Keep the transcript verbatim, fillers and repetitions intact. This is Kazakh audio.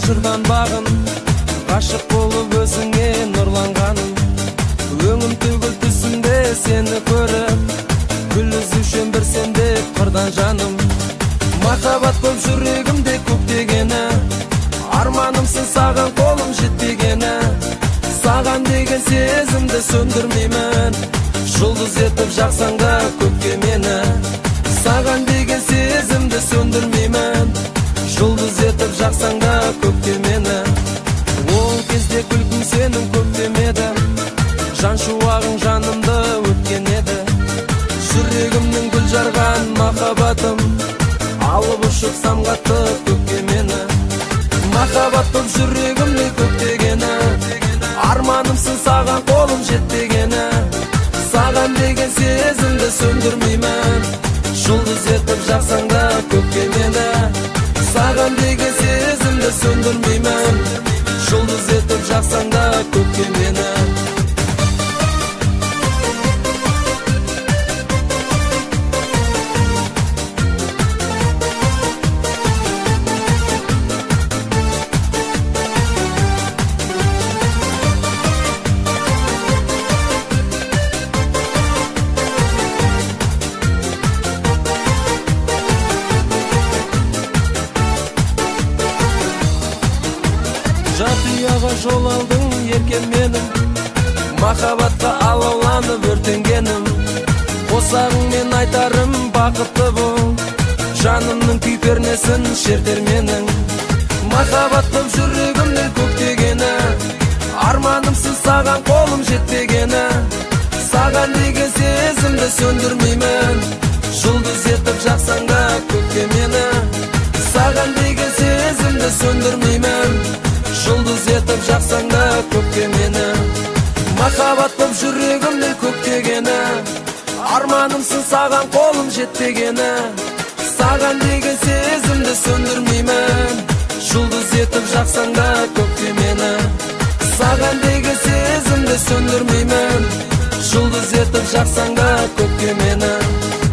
ұшырған бағым, ғашық болып өзіңе нұрланғаным. Өңім түгіл түсімде сені көріп, гүл үзушем бір сенде қырдан жаным. Махаббат көп жүрегімде көктегені, арманымсың саған қолым жетпегені. Саған деген сезімді сөндірмеймін, жұлдыз етіп жақсаң да көкке мені. Саған деген сезімді сөндірмеймін, жұлдыз етіп жақсаң да көкке мені. Ол кезде күлкің сенің көктемеді, жан шуағың жанымды өткен еді. Жүрегімнің гүл жарған махаббатым, алып ұшып самғатты көкке мені. Махаббат көп жүрегімнің көктегені, арманымсың саған қолым жетпегені. Саған деген сезімді сөндірмеймін, жұлдыз етіп жақсаң да көкке мені. Саған деген сезімді сөндірмеймін, жұлдыз етіп жақсаң да көкке мені. Жатұяға жол алдың еркен менің, махаббатқа алауланып өртенгенім. Қосағыңмен айтарым бақытты бол, жанымның күй пернесін шертер менің. Махаббат көп жүрегімнің көктегені, арманымсың саған қолым жетпегені. Саған деген сезімді сөндірмеймін, жұлдыз етіп жақсаң да көкке мені. Саған деген сезімді сөндірмеймін, жұлдыз етіп жақсаң да көкке мені. Махаббат көп жүрегімнің көктегені, арманымсың саған қолым жетпегені. Саған деген сезімді сөндірмеймін, жұлдыз етіп жақсаң да көкке мені. Саған деген сезімді сөндірмеймін, жұлдыз етіп жақсаң да көкке мені.